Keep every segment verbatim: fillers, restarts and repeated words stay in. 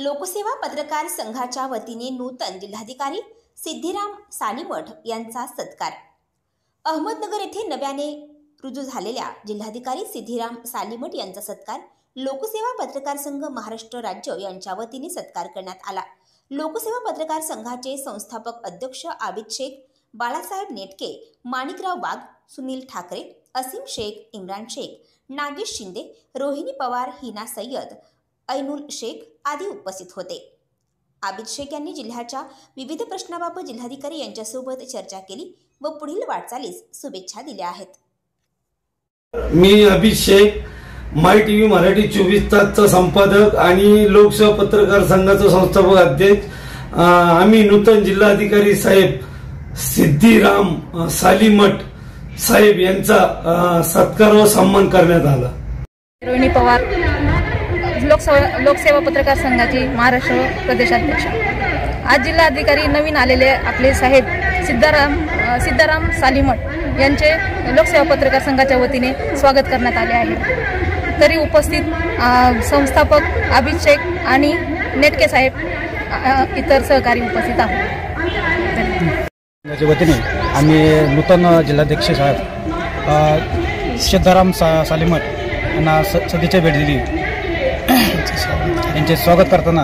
लोकसेवा पत्रकार संघाच्या वतीने नूतन जिल्हाधिकारी सिद्धिराम सालीमठ यांचा सत्कार। अहमदनगर येथे नव्याने रुजू झालेल्या जिल्हाधिकारी सिद्धिराम सालीमठ यांचा सत्कार लोकसेवा पत्रकार संघ महाराष्ट्र राज्य यांच्या वतीने सत्कार करण्यात आला। लोकसेवा पत्रकार संघाचे संस्थापक अध्यक्ष आबिद शेख, बाळासाहेब नेटके, माणिकराव वाघ, सुनील ठाकरे, असीम शेख, इम्रान शेख, नागेश शिंदे, रोहिणी पवार, हिना सय्यद, ऐनुल शेख आदी उपस्थित होते। आबिद शेख यांनी जिल्ह्याच्या विविध प्रश्नाबाबत जिल्हाधिकारी यांच्यासोबत चर्चा केली व पुढील वाटचालीस शुभेच्छा दिल्या आहेत। मी आबिद शेख, माय टीव्ही मराठी चोवीस तासचा संपादक आणि लोकसेवा पत्रकार संघाचा संस्थापक अध्यक्ष। आम्ही नूतन जिल्हाधिकारी साहेब सिद्धिराम सालीमठ साहेब यांचा सत्कार व सन्मान करण्यात आला। रोहिणी पवार, लोकसेवा लोकसेवा पत्रकार संघाची महाराष्ट्र प्रदेशाध्यक्ष। आज जिल्हाधिकारी नवीन आलेले आपले साहेब सिद्धाराम सिद्धाराम सालीमठ यांचे लोकसेवा पत्रकार संघाच्या वतीने स्वागत करण्यात आले आहे। तरी उपस्थित संस्थापक आबिद शेख आणि नेटके साहेब इतर सहकारी उपस्थित आहेत। त्याच्या वतीने आम्ही नूतन जिल्हाध्यक्ष साहेब सिद्धाराम सा सालीमठ यांना सदिच्छा भेट दिली। यांचे स्वागत करताना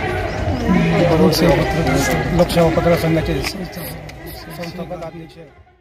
लोकसेवा पत्रकार संघाचे संस्थापक अध्यक्ष